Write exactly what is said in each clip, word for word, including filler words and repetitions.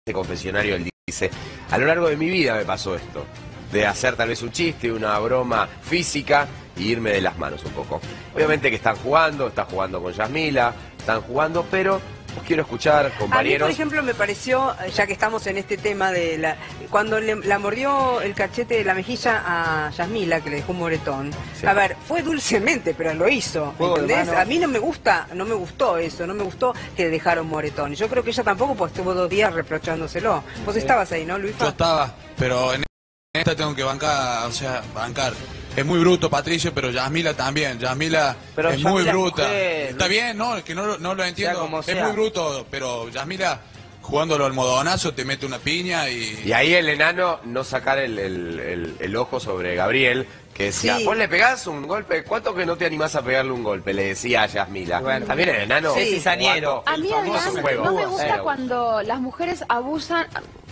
este confesionario, él dice, a lo largo de mi vida me pasó esto, de hacer tal vez un chiste, una broma física y irme de las manos un poco. Obviamente que están jugando, está jugando con Yasmila, están jugando, pero os quiero escuchar, compañeros. A mí, por ejemplo, me pareció, ya que estamos en este tema de la... Cuando le, la mordió el cachete de la mejilla a Yasmila, que le dejó un moretón, sí. A ver, fue dulcemente, pero lo hizo, ¿entendés? A mí no me gusta, no me gustó eso, no me gustó que le dejara un moretón. Yo creo que ella tampoco, pues estuvo dos días reprochándoselo. Vos sí. Estabas ahí, ¿no, Luis? Yo estaba, pero en esta tengo que bancar, o sea, bancar. Es muy bruto Patricio, pero Yasmila también. Yasmila pero es muy bruta. Mujer, Está bien, no, es que no, no lo entiendo. Es sea. muy bruto, pero Yasmila jugándolo al modonazo te mete una piña y... Y ahí el enano no sacar el, el, el, el ojo sobre Gabriel, que decía, sí. Vos le pegás un golpe, ¿cuánto que no te animás a pegarle un golpe? Le decía a Yasmila. Bueno, también el enano... Sí, cizañero. A mí además no me gusta pero... cuando las mujeres abusan...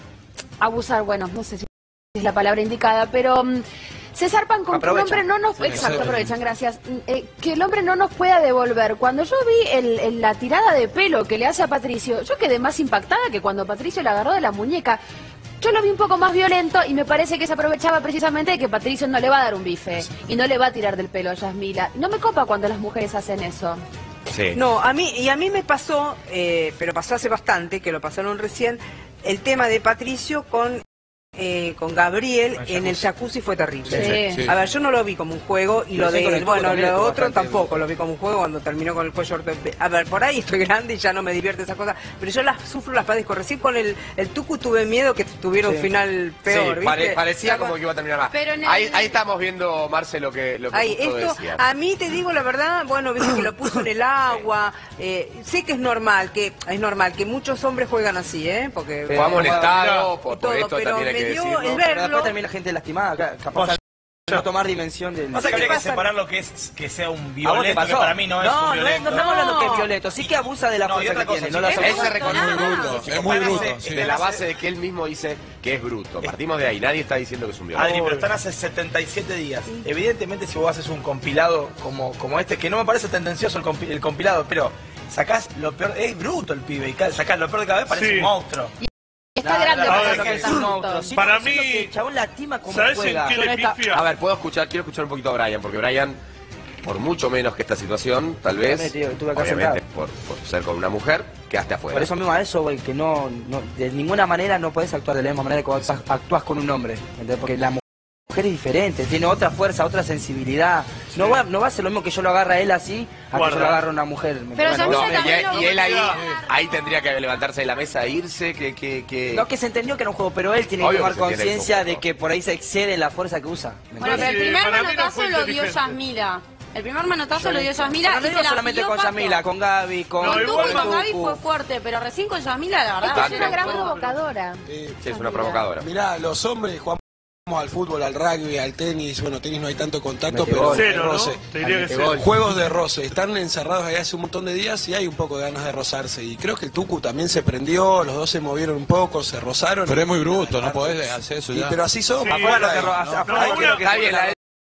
Abusar, bueno, no sé si es la palabra indicada, pero... Se zarpan con aprovechan. que un hombre no nos... Exacto, aprovechan, gracias. Eh, que el hombre no nos pueda devolver. Cuando yo vi el, el, la tirada de pelo que le hace a Patricio, yo quedé más impactada que cuando Patricio le agarró de la muñeca. Yo lo vi un poco más violento y me parece que se aprovechaba precisamente de que Patricio no le va a dar un bife y no le va a tirar del pelo a Yasmila. No me copa cuando las mujeres hacen eso. Sí. No, a mí, y a mí me pasó, eh, pero pasó hace bastante, que lo pasaron recién, el tema de Patricio con... Eh, con Gabriel en el jacuzzi fue terrible. Sí. Sí. A ver, yo no lo vi como un juego y pero lo de él, bueno, lo otro tampoco lo vi como un juego cuando terminó con el cuello ortopédico. A ver, por ahí estoy grande y ya no me divierte esa cosa, pero yo las sufro, las padezco. Recién con el, el Tucu tuve miedo que tuviera sí. un final peor. Sí, pare, parecía como que iba a terminar más. Pero el... ahí, ahí estamos viendo, Marce, lo que, lo que ahí, esto, decías. A mí te digo la verdad, bueno, viste que lo puso en el agua. Eh, sé que es normal, que es normal que muchos hombres juegan así, ¿eh? Porque fue amonestado por, por esto pero también hay que dio decirlo. El verlo, después termina la gente lastimada, capaz de no tomar dimensión del... Pasa que habría que separar lo que es que sea un violeto, que para mí no, no es un violento. No, no, no, no, no, que es violeto, sí que abusa de la no, fuerza que cosa, tiene. No la él se reconoce muy bruto, es muy bruto. Sí. De la base de que él mismo dice que es bruto. Partimos de ahí, nadie está diciendo que es un violento. Adri, pero están hace setenta y siete días. Sí. Evidentemente si vos haces un compilado como, como este, que no me parece tendencioso el, compi el compilado, pero sacás lo peor, es bruto el pibe, y sacás lo peor de cada vez, parece sí. un monstruo. Está no, grande no, para no, que es un monstruo. Sí, para mí, el chabón lastima como ¿sabes juega? en qué le pifia? A ver, puedo escuchar, quiero escuchar un poquito a Brian, porque Brian, por mucho menos que esta situación, tal vez, tío, obviamente por, por ser con una mujer, quedaste afuera. Por eso mismo a eso, güey, que no, no, de ninguna manera no puedes actuar de la misma manera que cuando actúas con un hombre, ¿entendés? Porque la mujer es diferente, tiene otra fuerza, otra sensibilidad. Sí. No, va, no va a ser lo mismo que yo lo agarre a él así, a Guarda. que yo lo agarre a una mujer. Pero no, no, y, y él ahí, ahí tendría que levantarse de la mesa e irse, que, que, que... No, que se entendió que era un juego, pero él tiene Obvio que tomar conciencia de que por ahí se excede la fuerza que usa. Bueno, pero el primer manotazo lo dio Yasmila. El primer manotazo lo dio Yasmila. No, no, no solamente con Yasmila, con Gaby, con... Con Tucu y con Gaby fue fuerte, pero recién con Yasmila, la verdad. Es una gran provocadora. Sí, es una provocadora. Mirá, los hombres jugamos al fútbol, al rugby, al tenis, bueno, tenis no hay tanto contacto, pero cero, roce. ¿no? Te diría que cero. Juegos de roce, están encerrados ahí hace un montón de días y hay un poco de ganas de rozarse. Y creo que el Tucu también se prendió, los dos se movieron un poco, se rozaron. Pero es muy bruto, no podés hacer eso ya. Y, pero así somos. Sí, afuera, no, que, no, afuera no, quiero que está bien,